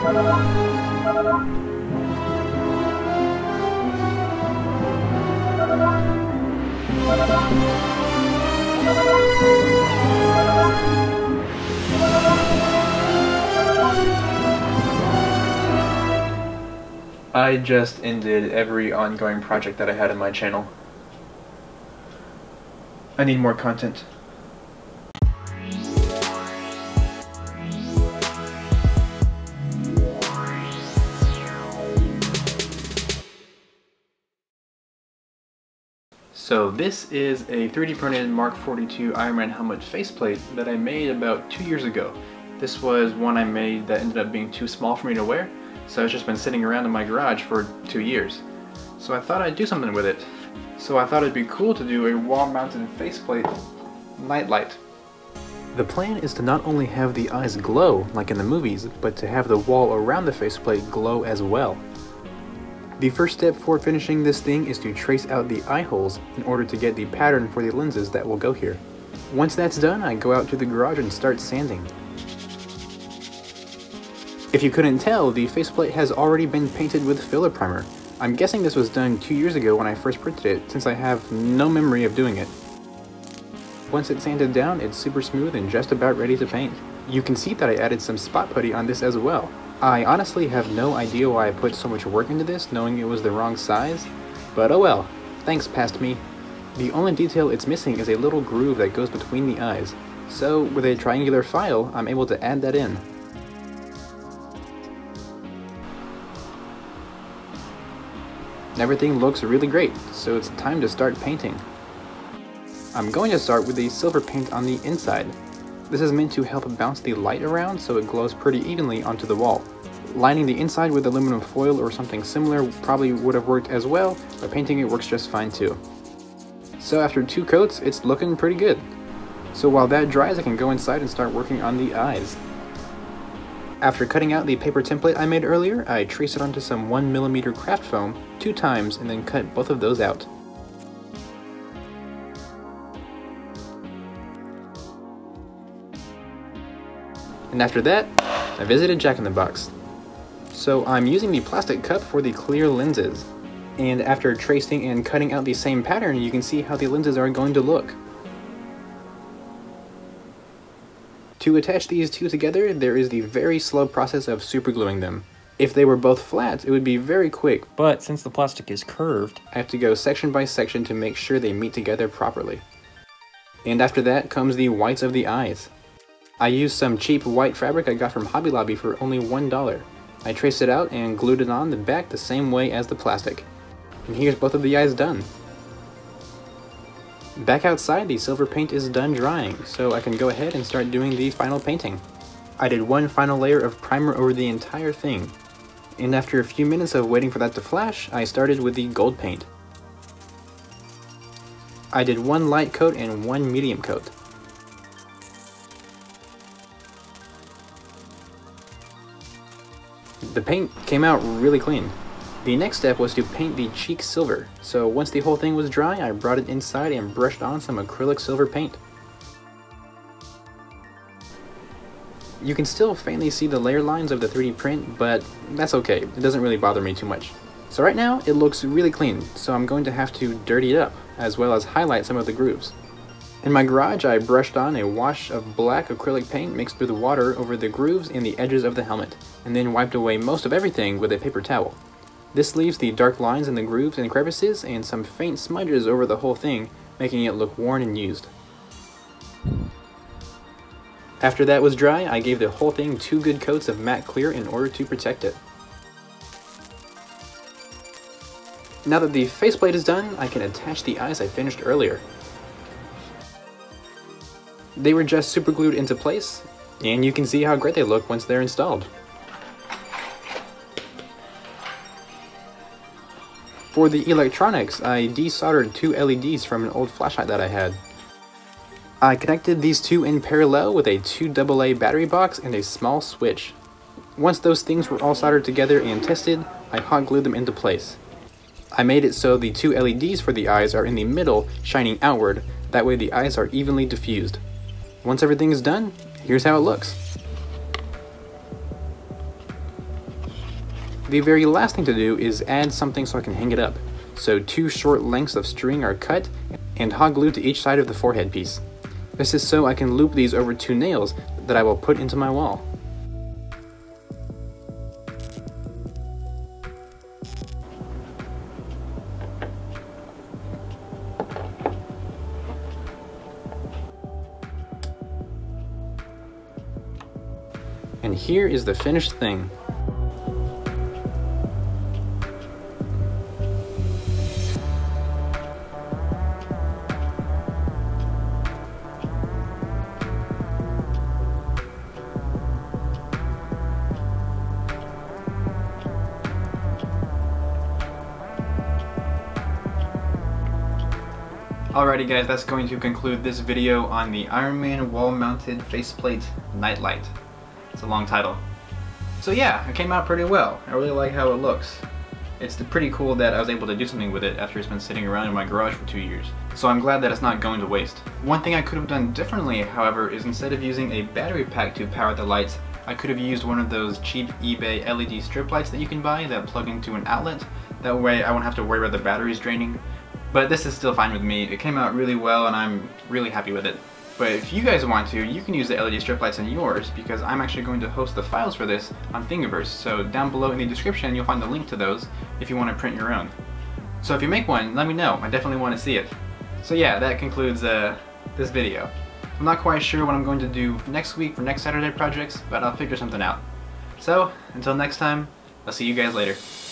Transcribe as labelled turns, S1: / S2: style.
S1: I just ended every ongoing project that I had on my channel. I need more content. So this is a 3D printed Mark 42 Iron Man helmet faceplate that I made about 2 years ago. This was one I made that ended up being too small for me to wear, so it's just been sitting around in my garage for 2 years. So I thought I'd do something with it. So I thought it'd be cool to do a wall-mounted faceplate nightlight. The plan is to not only have the eyes glow like in the movies, but to have the wall around the faceplate glow as well. The first step for finishing this thing is to trace out the eye holes in order to get the pattern for the lenses that will go here. Once that's done, I go out to the garage and start sanding. If you couldn't tell, the faceplate has already been painted with filler primer. I'm guessing this was done 2 years ago when I first printed it, since I have no memory of doing it. Once it's sanded down, it's super smooth and just about ready to paint. You can see that I added some spot putty on this as well. I honestly have no idea why I put so much work into this, knowing it was the wrong size, but oh well, thanks past me. The only detail it's missing is a little groove that goes between the eyes, so with a triangular file, I'm able to add that in. Everything looks really great, so it's time to start painting. I'm going to start with the silver paint on the inside. This is meant to help bounce the light around so it glows pretty evenly onto the wall. Lining the inside with aluminum foil or something similar probably would have worked as well, but painting it works just fine too. So after 2 coats, it's looking pretty good. So while that dries, I can go inside and start working on the eyes. After cutting out the paper template I made earlier, I trace it onto some 1mm craft foam 2 times and then cut both of those out. And after that, I visited Jack in the Box. So I'm using the plastic cup for the clear lenses. And after tracing and cutting out the same pattern, you can see how the lenses are going to look. To attach these two together, there is the very slow process of supergluing them. If they were both flat, it would be very quick, but since the plastic is curved, I have to go section by section to make sure they meet together properly. And after that comes the whites of the eyes. I used some cheap white fabric I got from Hobby Lobby for only $1. I traced it out and glued it on the back the same way as the plastic. And here's both of the eyes done. Back outside, the silver paint is done drying, so I can go ahead and start doing the final painting. I did one final layer of primer over the entire thing. And after a few minutes of waiting for that to flash, I started with the gold paint. I did 1 light coat and 1 medium coat. The paint came out really clean. The next step was to paint the cheek silver, so once the whole thing was dry, I brought it inside and brushed on some acrylic silver paint. You can still faintly see the layer lines of the 3D print, but that's okay, it doesn't really bother me too much. So right now, it looks really clean, so I'm going to have to dirty it up, as well as highlight some of the grooves. In my garage, I brushed on a wash of black acrylic paint mixed with water over the grooves and the edges of the helmet, and then wiped away most of everything with a paper towel. This leaves the dark lines in the grooves and crevices and some faint smudges over the whole thing, making it look worn and used. After that was dry, I gave the whole thing 2 good coats of matte clear in order to protect it. Now that the faceplate is done, I can attach the eyes I finished earlier. They were just super glued into place, and you can see how great they look once they're installed. For the electronics, I desoldered 2 LEDs from an old flashlight that I had. I connected these 2 in parallel with a 2 AA battery box and a small switch. Once those things were all soldered together and tested, I hot glued them into place. I made it so the 2 LEDs for the eyes are in the middle, shining outward, that way the eyes are evenly diffused. Once everything is done, here's how it looks. The very last thing to do is add something so I can hang it up. So 2 short lengths of string are cut and hot glued to each side of the forehead piece. This is so I can loop these over 2 nails that I will put into my wall. And here is the finished thing. Alrighty guys, that's going to conclude this video on the Iron Man wall-mounted faceplate nightlight. It's a long title. So yeah, it came out pretty well. I really like how it looks. It's pretty cool that I was able to do something with it after it's been sitting around in my garage for 2 years. So I'm glad that it's not going to waste. One thing I could have done differently, however, is instead of using a battery pack to power the lights, I could have used one of those cheap eBay LED strip lights that you can buy that plug into an outlet. That way I won't have to worry about the batteries draining. But this is still fine with me. It came out really well and I'm really happy with it. But if you guys want to, you can use the LED strip lights in yours because I'm actually going to host the files for this on Thingiverse. So down below in the description you'll find the link to those if you want to print your own. So if you make one, let me know. I definitely want to see it. So yeah, that concludes this video. I'm not quite sure what I'm going to do next week for next Saturday projects, but I'll figure something out. So until next time, I'll see you guys later.